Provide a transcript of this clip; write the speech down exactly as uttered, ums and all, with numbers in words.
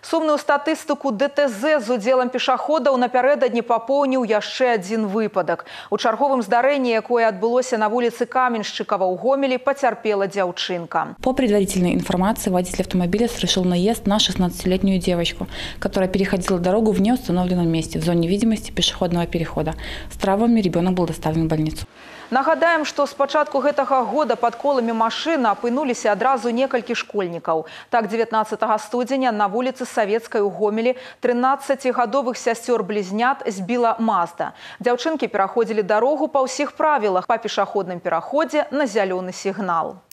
Сумную статыстыку дэ тэ зэ з удзелам пешаходаў напярэдадні папоўніў яшчэ адзін выпадак. У чарговым здарэнні, якое адбылося на вуліцы Каменшчыкава ў Гомелі, пацярпела дзяўчынка. По предварительной информации, водитель автомобиля совершил наезд на шестнадцатилетнюю девочку, которая переходила дорогу в неустановленном месте в зоне видимости пешеходного перехода. С травмами ребенок был доставлен в больницу. Нагадаем, што з пачатку гэтага года пад коламі машыны апынуліся адразу некалькі школьнікаў. Так, дзевятнаццатага студзеня на вуліцы Савецкай у Гомелі трынаццацігадовых сясцёр-блізнят збіла Мазда. Дзяўчынкі пераходзілі дарогу па ўсіх правілах па пешаходным пераходзе на зялёны сігнал.